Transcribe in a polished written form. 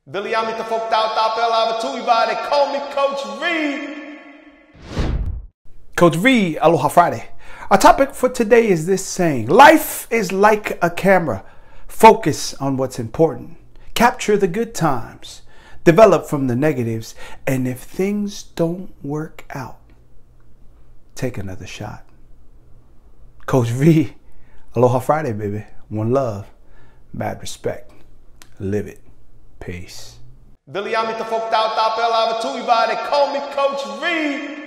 Biliamita folk tao pelava tuiva, they call me Coach V. Coach V, Aloha Friday. Our topic for today is this saying: life is like a camera. Focus on what's important. Capture the good times. Develop from the negatives. And if things don't work out, take another shot. Coach V, Aloha Friday, baby. One love, mad respect. Live it. Peace. Biliamita folk tao pelava tuiva, they call me Coach V.